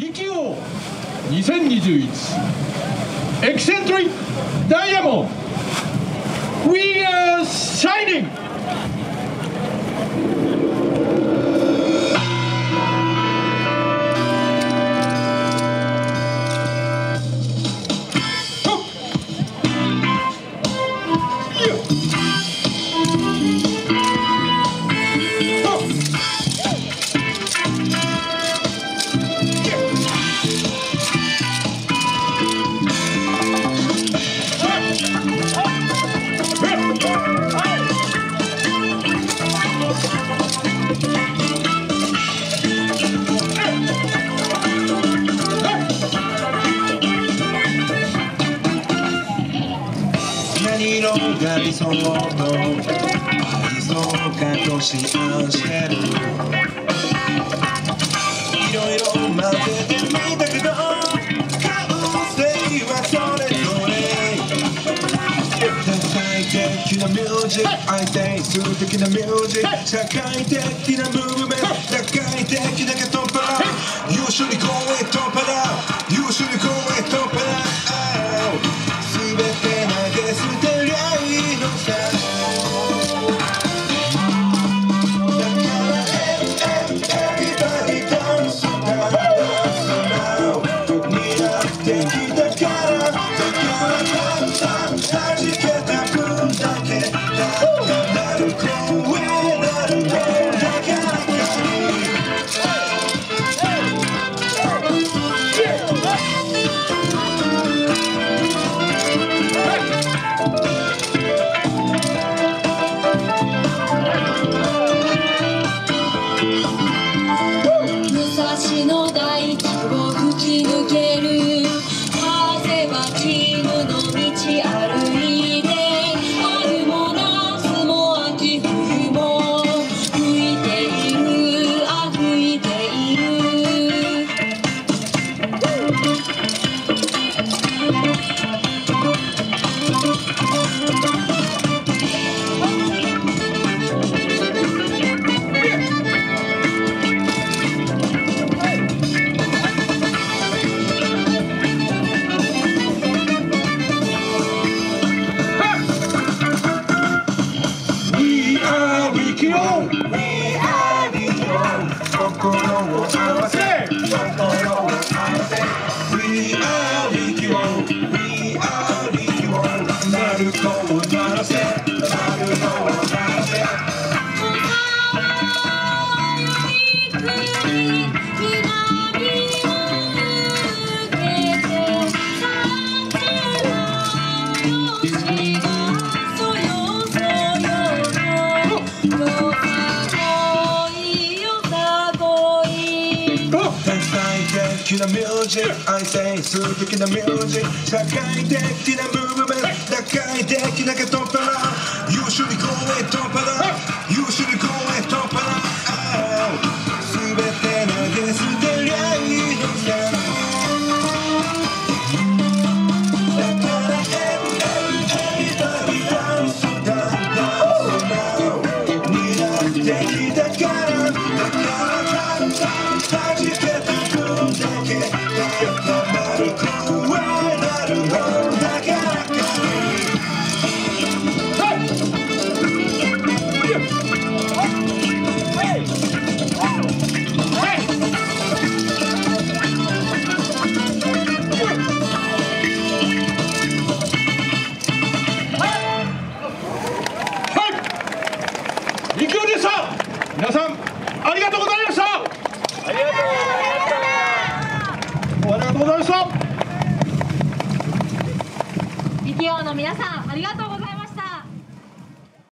力王2021エキセントリックダイヤモンド We are shining! 何色が理想と理想かとし合わしてるいろいろ混ぜてみたけど感性はそれぞれ多彩的なミュージック愛性数的なミュージック社会的なムーブメント社会的なケトンパラ You should go it top it up You should go it top it up 全て投げ捨てりゃいいのさだから Everybody dance now 担ってきたからだから弾けた分だけなる声なる声だからミュージック愛性数的なミュージック社会的なムーブメント社会的なケトンパラ You should go it top it up You should go it top it up 全て投げ捨てりゃいいのさだから Everybody dance now 担ってきたからだから弾けた分だけ力王でした。皆さんありがとうございました。ありがとうございました。 力王の皆さんありがとう